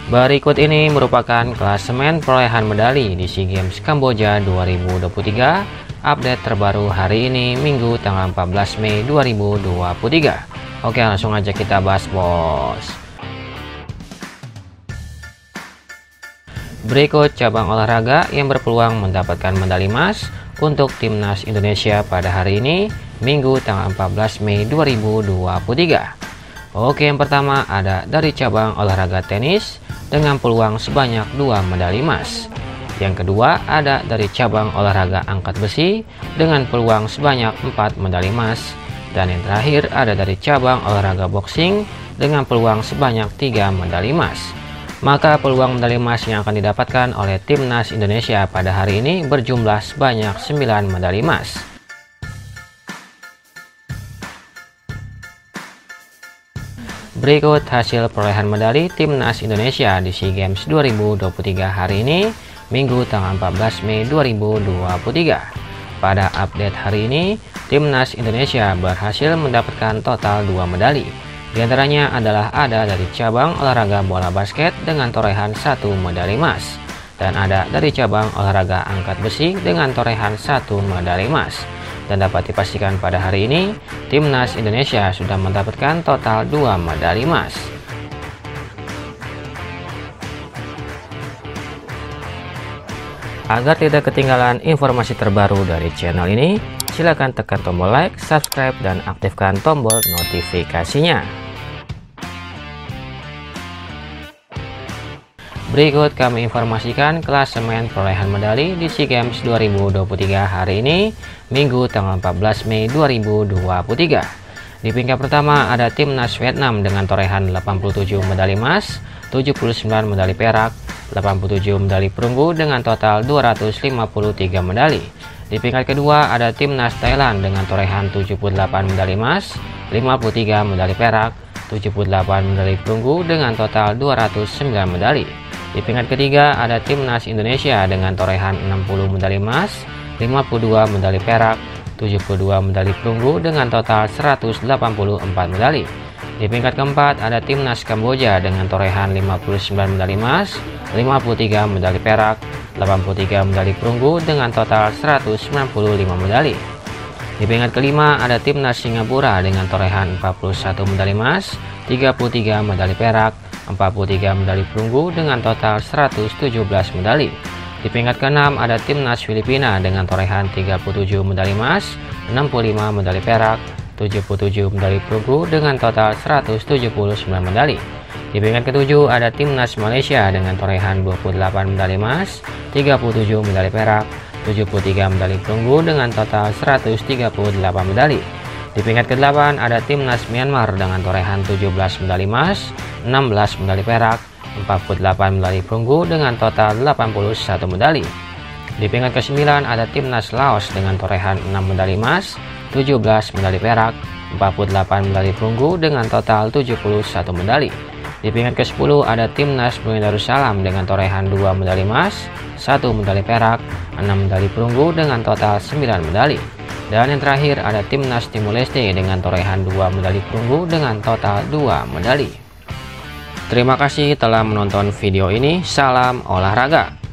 Berikut ini merupakan klasemen perolehan medali di SEA Games Kamboja 2023, update terbaru hari ini Minggu tanggal 14 Mei 2023. Oke, langsung aja kita bahas, bos. Berikut cabang olahraga yang berpeluang mendapatkan medali emas untuk timnas Indonesia pada hari ini Minggu tanggal 14 Mei 2023. Oke, yang pertama ada dari cabang olahraga tenis dengan peluang sebanyak 2 medali emas. Yang kedua ada dari cabang olahraga angkat besi dengan peluang sebanyak 4 medali emas. Dan yang terakhir ada dari cabang olahraga boxing dengan peluang sebanyak 3 medali emas. Maka peluang medali emas yang akan didapatkan oleh timnas Indonesia pada hari ini berjumlah sebanyak 9 medali emas. Berikut hasil perolehan medali timnas Indonesia di SEA Games 2023 hari ini Minggu tanggal 14 Mei 2023. Pada update hari ini, timnas Indonesia berhasil mendapatkan total 2 medali. Di antaranya adalah ada dari cabang olahraga bola basket dengan torehan 1 medali emas, dan ada dari cabang olahraga angkat besi dengan torehan 1 medali emas. Dan dapat dipastikan pada hari ini, timnas Indonesia sudah mendapatkan total 2 medali emas. Agar tidak ketinggalan informasi terbaru dari channel ini, silakan tekan tombol like, subscribe, dan aktifkan tombol notifikasinya. Berikut kami informasikan klasemen perolehan medali di SEA Games 2023 hari ini Minggu tanggal 14 Mei 2023. Di peringkat pertama ada timnas Vietnam dengan torehan 87 medali emas, 79 medali perak, 87 medali perunggu dengan total 253 medali. Di peringkat kedua ada timnas Thailand dengan torehan 78 medali emas, 53 medali perak, 78 medali perunggu dengan total 209 medali. Di peringkat ketiga ada timnas Indonesia dengan torehan 60 medali emas, 52 medali perak, 72 medali perunggu dengan total 184 medali. Di peringkat keempat ada timnas Kamboja dengan torehan 59 medali emas, 53 medali perak, 83 medali perunggu dengan total 195 medali. Di peringkat kelima ada timnas Singapura dengan torehan 41 medali emas, 33 medali perak, 43 medali perunggu dengan total 117 medali. Di peringkat keenam ada timnas Filipina dengan torehan 37 medali emas, 65 medali perak, 77 medali perunggu dengan total 179 medali. Di peringkat ketujuh ada timnas Malaysia dengan torehan 28 medali emas, 37 medali perak, 73 medali perunggu dengan total 138 medali. Di peringkat ke-8 ada timnas Myanmar dengan torehan 17 medali emas, 16 medali perak, 48 medali perunggu dengan total 81 medali. Di peringkat ke-9 ada timnas Laos dengan torehan 6 medali emas, 17 medali perak, 48 medali perunggu dengan total 71 medali. Di peringkat ke-10 ada timnas Brunei Darussalam dengan torehan 2 medali emas, 1 medali perak, 6 medali perunggu dengan total 9 medali. Dan yang terakhir ada timnas Timor Leste dengan torehan 2 medali perunggu dengan total 2 medali. Terima kasih telah menonton video ini. Salam olahraga.